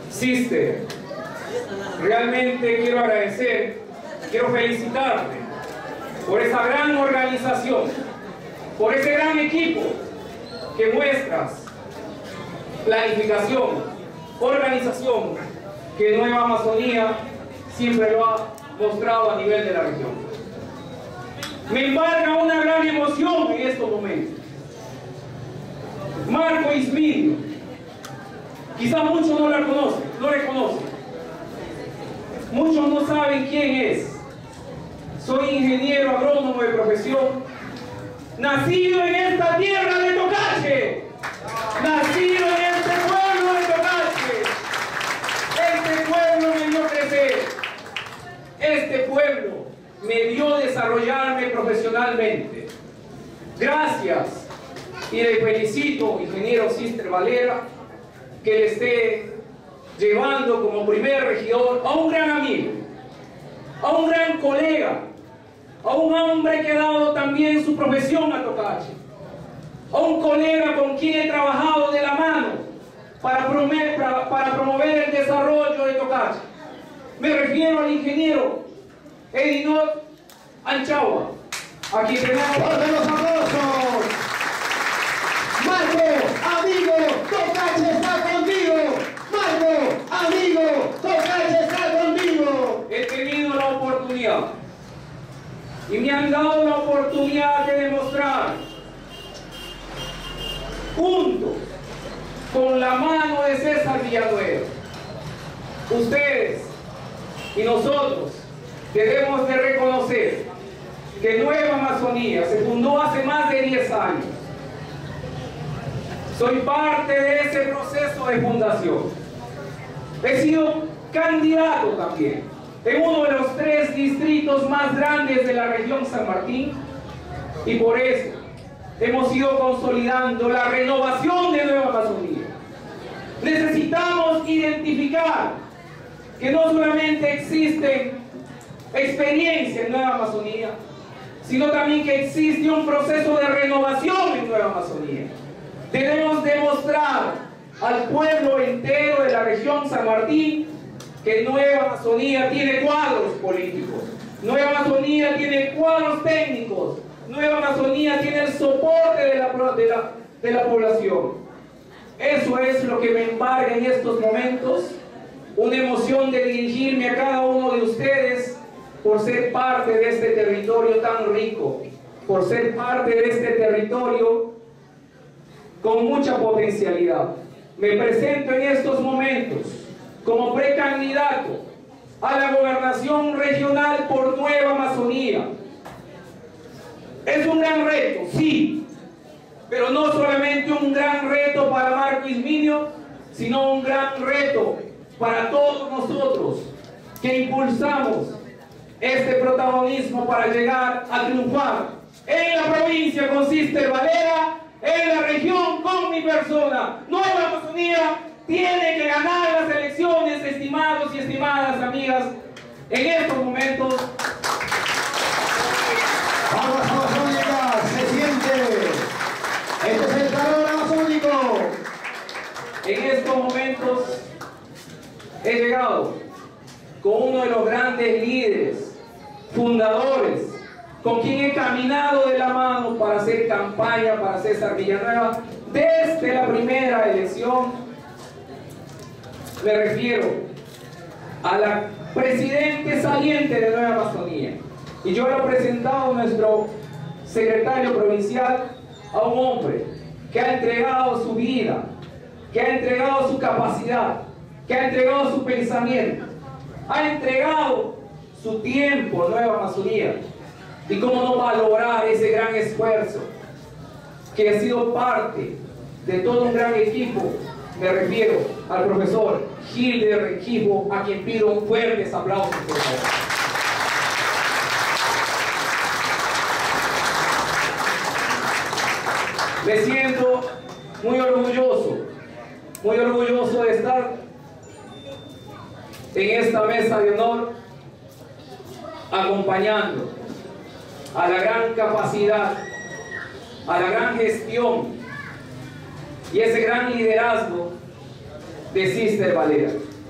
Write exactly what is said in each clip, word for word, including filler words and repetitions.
Sister, realmente quiero agradecer, quiero felicitarte por esa gran organización, por ese gran equipo que muestras, planificación, organización, que Nueva Amazonía siempre lo ha mostrado a nivel de la región. Me embarga una gran emoción en estos momentos. Marco Isminio, quizás muchos no la conocen, no le conocen. Muchos no saben quién es. Soy ingeniero agrónomo de profesión, nacido en esta tierra de Tocache, nacido en este pueblo de Tocache. Este pueblo me vio crecer, este pueblo me vio desarrollarme profesionalmente. Gracias, y le felicito, ingeniero Sister Valera, que le esté llevando como primer regidor a un gran amigo, a un gran colega, a un hombre que ha dado también su profesión a Tocache, a un colega con quien he trabajado de la mano para promover, para, para promover el desarrollo de Tocache. Me refiero al ingeniero Edinor Anchagua, a quien tenemos... ¡Fuerte los aplausos! Marco, amigo, Tocache está contigo. Marco, amigo, Tocache está contigo. He tenido la oportunidad y me han dado la oportunidad de demostrar, junto con la mano de César Villanueva, ustedes y nosotros debemos de reconocer que Nueva Amazonía se fundó hace más de diez años. Soy parte de ese proceso de fundación. He sido candidato también en uno de los tres distritos más grandes de la región San Martín, y por eso hemos ido consolidando la renovación de Nueva Amazonía. Necesitamos identificar que no solamente existe experiencia en Nueva Amazonía, sino también que existe un proceso de renovación en Nueva Amazonía. Debemos demostrar al pueblo entero de la región San Martín que Nueva Amazonía tiene cuadros políticos, Nueva Amazonía tiene cuadros técnicos, Nueva Amazonía tiene el soporte de la, de la, de la población. Eso es lo que me embarga en estos momentos, una emoción de dirigirme a cada uno de ustedes por ser parte de este territorio tan rico, por ser parte de este territorio con mucha potencialidad. Me presento en estos momentos como precandidato a la gobernación regional por Nueva Amazonía. Es un gran reto, sí, pero no solamente un gran reto para Marco Isminio, sino un gran reto para todos nosotros que impulsamos este protagonismo para llegar a triunfar en la provincia con Sister Valera, en la región con mi persona. Nueva Amazonía tiene que ganar las elecciones, estimados y estimadas amigas, en estos momentos. Vamos, Amazónica, se siente. Este es el calor amazónico. En estos momentos he llegado con uno de los grandes líderes, fundadores, con quien he caminado de la mano para hacer campaña para César Villanueva desde la primera elección. Me refiero a la presidente saliente de Nueva Amazonía, y yo lo he presentado a nuestro secretario provincial, a un hombre que ha entregado su vida, que ha entregado su capacidad, que ha entregado su pensamiento, ha entregado su tiempo a Nueva Amazonía. Y cómo no valorar ese gran esfuerzo que ha sido parte de todo un gran equipo. Me refiero al profesor Gilder Rengifo, a quien pido un fuerte aplauso, por favor. Me siento muy orgulloso, muy orgulloso de estar en esta mesa de honor acompañando a la gran capacidad, a la gran gestión y ese gran liderazgo de Sister Valera.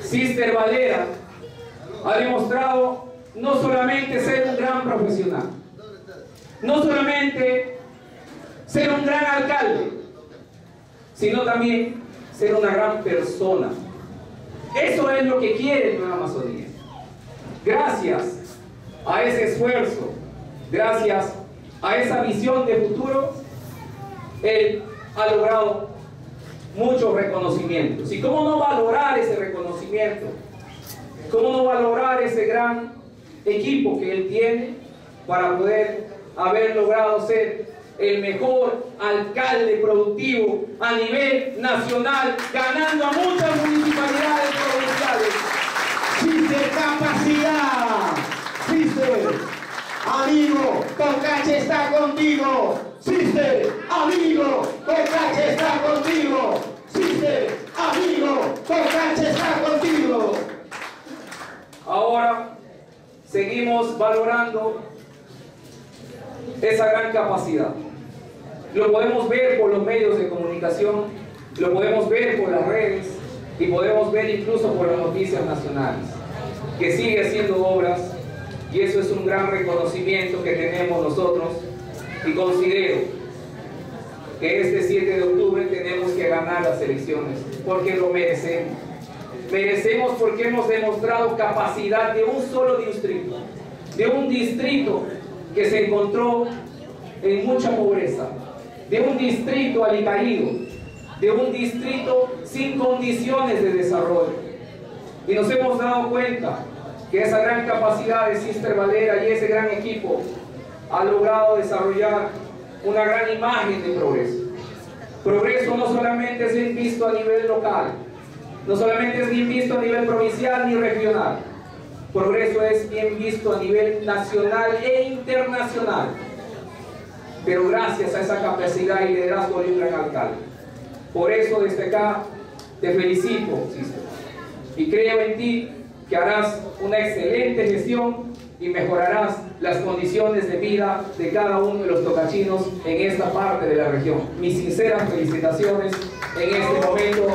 Sister Valera ha demostrado no solamente ser un gran profesional, no solamente ser un gran alcalde, sino también ser una gran persona. Eso es lo que quiere Nueva Amazonía. Gracias a ese esfuerzo, gracias a esa visión de futuro, él ha logrado muchos reconocimientos. ¿Y cómo no valorar ese reconocimiento? ¿Cómo no valorar ese gran equipo que él tiene para poder haber logrado ser el mejor alcalde productivo a nivel nacional, ganando a muchas municipalidades provinciales? Sister Capacidad, Sister, amigo, Tocache está contigo. Sister, amigo, Tocache está contigo. Sister, amigo, Tocache está contigo. Ahora seguimos valorando esa gran capacidad. Lo podemos ver por los medios de comunicación, lo podemos ver por las redes y podemos ver incluso por las noticias nacionales, que sigue haciendo obras, y eso es un gran reconocimiento que tenemos nosotros, y considero que este siete de octubre tenemos que ganar las elecciones porque lo merecemos. Merecemos porque hemos demostrado capacidad de un solo distrito, de un distrito que se encontró en mucha pobreza, de un distrito alicaído, de un distrito sin condiciones de desarrollo. Y nos hemos dado cuenta que esa gran capacidad de Sister Valera y ese gran equipo ha logrado desarrollar una gran imagen de progreso. Progreso no solamente es bien visto a nivel local, no solamente es bien visto a nivel provincial ni regional. Progreso es bien visto a nivel nacional e internacional. Pero gracias a esa capacidad y liderazgo de un gran alcalde. Por eso desde acá te felicito, Sister, y creo en ti que harás una excelente gestión y mejorarás las condiciones de vida de cada uno de los tocachinos en esta parte de la región. Mis sinceras felicitaciones en este momento.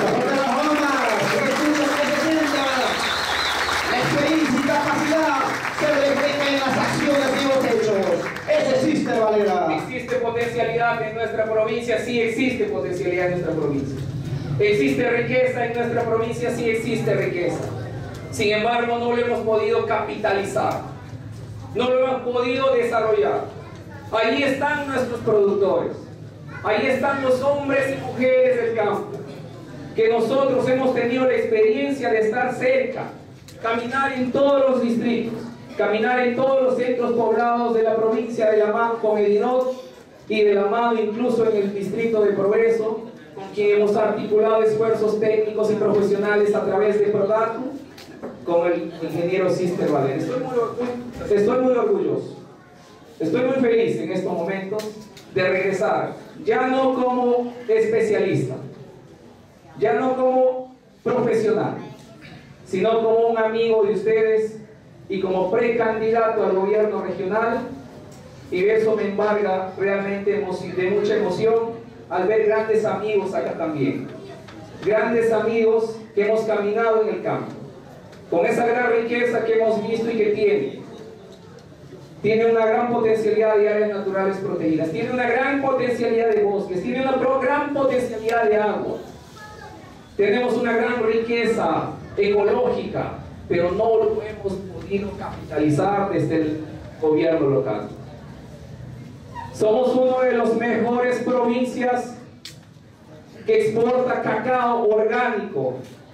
La experiencia y capacidad se refleja en las acciones que hemos hecho. Eso existe, Valera. ¿Existe potencialidad en nuestra provincia? Sí existe potencialidad en nuestra provincia. ¿Existe riqueza en nuestra provincia? Sí existe riqueza. Sin embargo, no lo hemos podido capitalizar, no lo hemos podido desarrollar. Ahí están nuestros productores, ahí están los hombres y mujeres del campo, que nosotros hemos tenido la experiencia de estar cerca, caminar en todos los distritos, caminar en todos los centros poblados de la provincia de La Mano con Edinot y de La Mano incluso en el distrito de Progreso, con quien hemos articulado esfuerzos técnicos y profesionales a través de Prodatu, con el ingeniero Sister Valera. Estoy muy, estoy muy orgulloso, estoy muy feliz en estos momentos de regresar, ya no como especialista, ya no como profesional, sino como un amigo de ustedes y como precandidato al gobierno regional, y eso me embarga realmente de mucha emoción al ver grandes amigos acá también, grandes amigos que hemos caminado en el campo, con esa gran riqueza que hemos visto y que tiene. Tiene una gran potencialidad de áreas naturales protegidas, tiene una gran potencialidad de bosques, tiene una gran potencialidad de agua. Tenemos una gran riqueza ecológica, pero no lo hemos podido capitalizar desde el gobierno local. Somos una de las mejores provincias que exporta cacao orgánico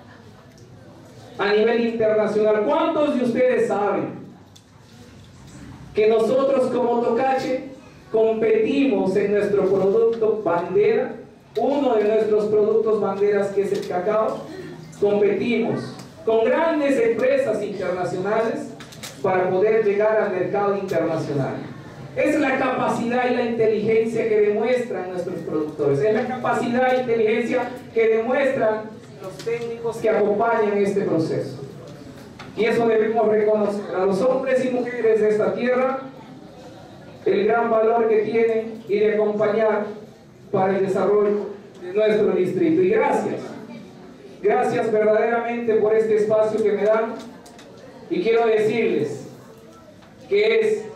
a nivel internacional. ¿Cuántos de ustedes saben que nosotros como Tocache competimos en nuestro producto bandera? Uno de nuestros productos banderas, que es el cacao, competimos con grandes empresas internacionales para poder llegar al mercado internacional. Es la capacidad y la inteligencia que demuestran nuestros productores, es la capacidad e inteligencia que demuestran los técnicos que acompañan este proceso. Y eso debemos reconocer a los hombres y mujeres de esta tierra, el gran valor que tienen y de acompañar para el desarrollo de nuestro distrito. Y gracias, gracias verdaderamente por este espacio que me dan, y quiero decirles que es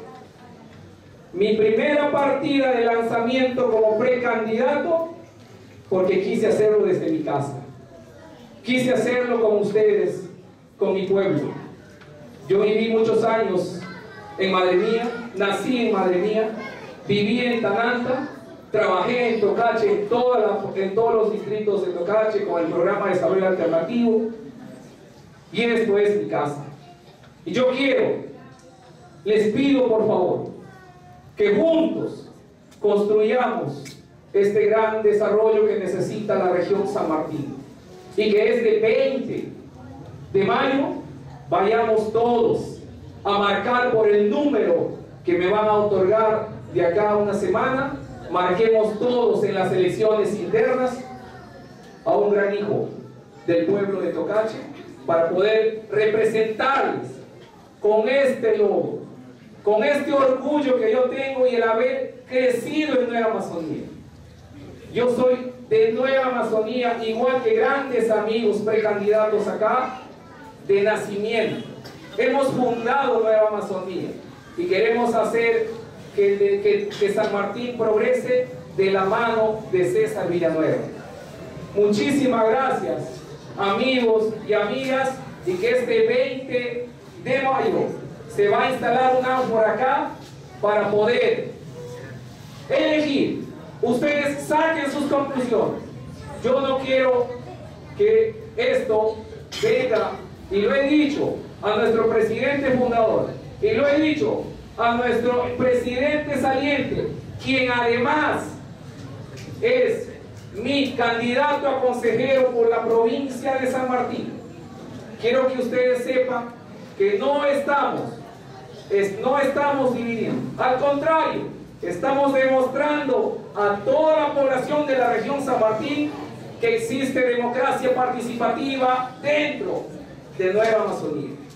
mi primera partida de lanzamiento como precandidato, porque quise hacerlo desde mi casa, quise hacerlo con ustedes, con mi pueblo. Yo viví muchos años en Madre Mía, nací en Madre Mía, viví en Tananta, trabajé en Tocache, en, toda la, en todos los distritos de Tocache con el programa de desarrollo alternativo, y esto es mi casa. Y yo quiero, les pido por favor, que juntos construyamos este gran desarrollo que necesita la región San Martín, y que este veinte de mayo vayamos todos a marcar por el número que me van a otorgar de acá a una semana. Marquemos todos en las elecciones internas a un gran hijo del pueblo de Tocache, para poder representarles con este logo, con este orgullo que yo tengo y el haber crecido en Nueva Amazonía. Yo soy de Nueva Amazonía, igual que grandes amigos precandidatos acá, de nacimiento. Hemos fundado Nueva Amazonía y queremos hacer que, que, que San Martín progrese de la mano de César Villanueva. Muchísimas gracias, amigos y amigas, y que este veinte de mayo se va a instalar un ánfora acá para poder elegir. Ustedes saquen sus conclusiones. Yo no quiero que esto venga, y lo he dicho a nuestro presidente fundador, y lo he dicho a nuestro presidente saliente, quien además es mi candidato a consejero por la provincia de San Martín. Quiero que ustedes sepan que no estamos, es, no estamos dividiendo. Al contrario, estamos demostrando a toda la población de la región San Martín que existe democracia participativa dentro de Nueva Amazonía.